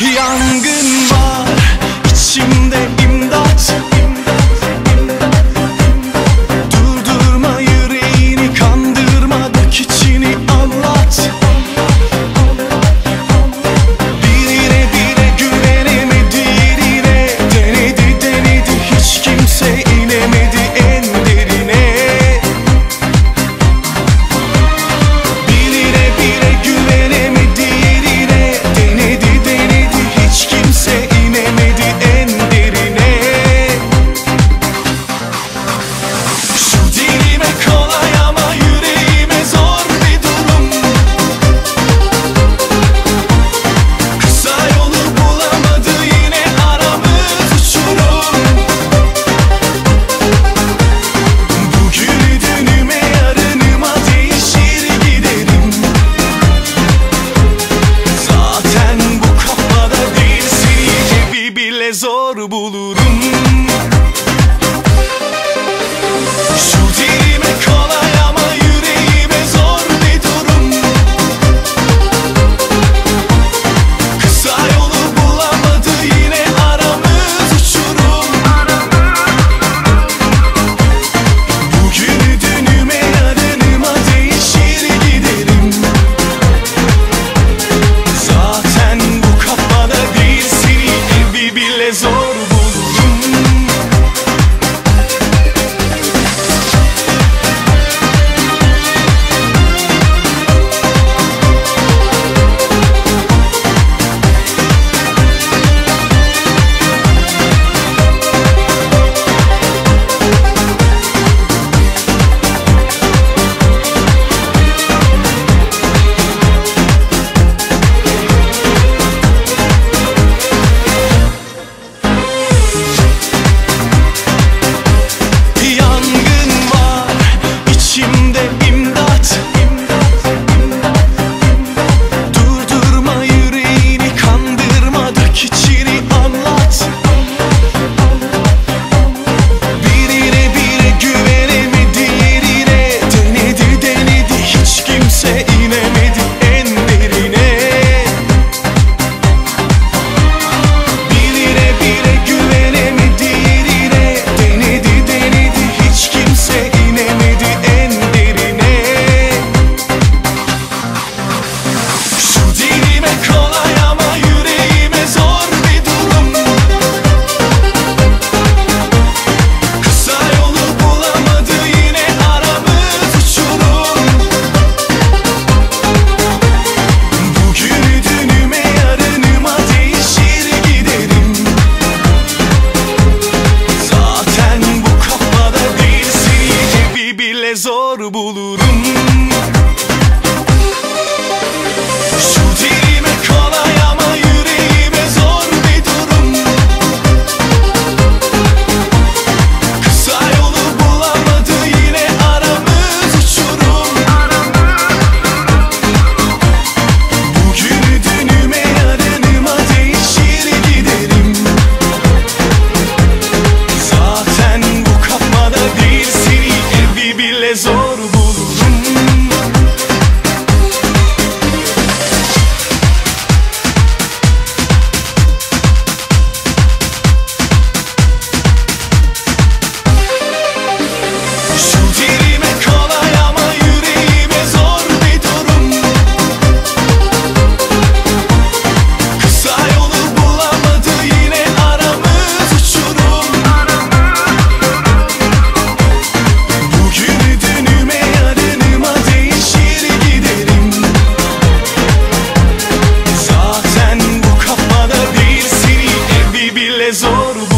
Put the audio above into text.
Yangın var içimde, imdat. Durdurma yüreğini, kandırma, dök içini, anlat. Birine bile güvenemedi, yerine denedi denedi, hiç kimse inemedi en derine. Birine bile güvenemedi, yerine denedi denedi, hiç kimse inemedi en derine. Şu dilime kolay ama yüreğime zor bir durum. Kısa yolu bulamadı, yine aramız uçurum. Bugünü dünüme, yarınıma değişir giderim. Zaten bu kafada değil, seni bir bile zor bulurum. Şu dilime kolay ama yüreğime zor bir durum. Kısa yolu bulamadı, yine aramız uçurum. Bugünü dünüme, yarınıma değişir giderim. Zaten bu kafada değil, seni bir bile zor bulurum. Yangın var içimde, imdat. Durdurma yüreğini, kandırma, dök içini, anlat. Birine bile güvenemedi, yerine denedi denedi, hiç kimse inemedi en derine. Birine bile güvenemedi, yerine denedi denedi, hiç kimse inemedi en derine. Şu dilime kolay ama yüreğime zor bir durum. Kısa yolu bulamadı, yine aramız uçurum. Bugünü dünüme, yarınıma değişir giderim. Zaten bu kafada değil, seni bir bile zor bulurum. Şu dilime kolay ama yüreğime zor bir durum. Kısa yolu bulamadı, yine aramız uçurum. Bugünü dünüme, yarınıma değişir giderim. Zaten bu kafada değil, seni bir bile zor bulurum. Şu dilime kolay ama yüreğime zor bir durum. Kısa yolu bulamadı, yine aramız uçurum. Bugünü dünüme, yarınıma değişir giderim. Zaten bu kafada değil, seni bir bile zor